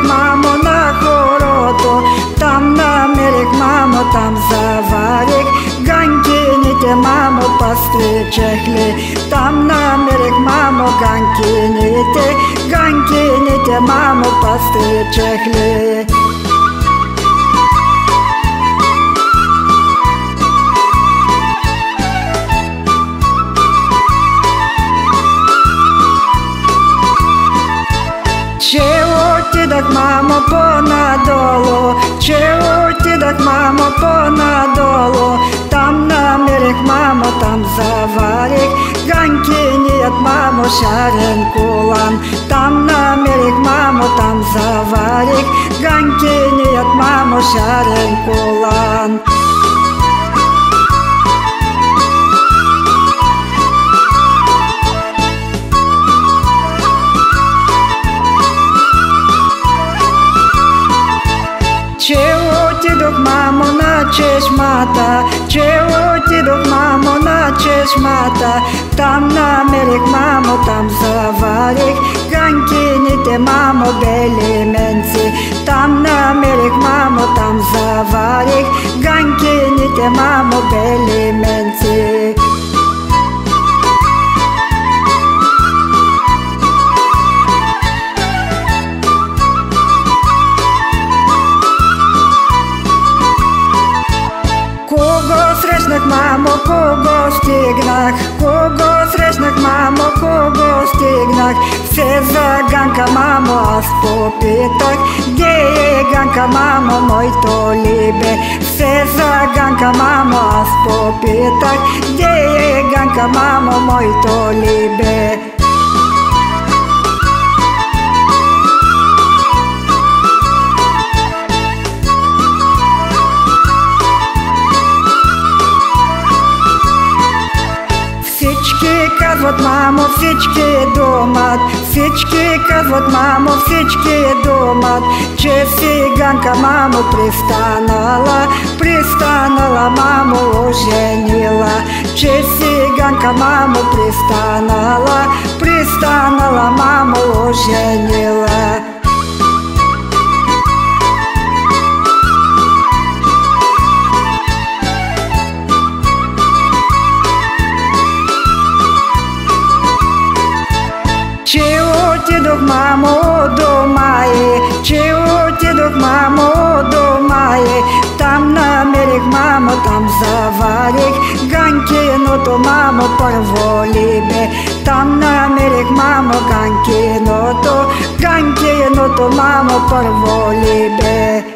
мамо, на хорото. Там намерих, мамо, там заварих ганкините, мамо, пастри чехли. Там намерих, мамо, ганкините, мамо, пастри чехли. Че отидах, мамо, понадолу, че отидах, мамо, понадолу. Там намерих, мамо, там заварих ганкиният, мамо, шарен кулан. Там намерих, мамо, там заварих ганкиният, мамо, шарен кулан. Че отидох, мамо, на чешмата, че отидох, мамо, на чешмата. Там намерих, мамо, там заварих ганкините, мамо, белименци. Там намерих, мамо, там заварих ганкините, мамо, белименци. Срещнах, мамо, кого стигнах, кого срещнах, мамо, кого стигнах. Все за Ганка, мамо, аз попитах, где е Ганка, мамо, моето либе. Все за Ганка, мамо, аз попитах, где е Ганка, мамо, моето либе. Всички казват, мамо, всички думат, всички казват, мамо, всички думат, че си Ганка, мамо, пристанала, мамо, оженила. Че си Ганка, мамо, пристанала, мамо, оженила. Че отидох, мамо, дома е, че отидох, мамо, дома е. Там намерих, мамо, там заварих ганкиното, мамо, първо либе. Там намерих, мамо, ганкиното, мамо, първо либе.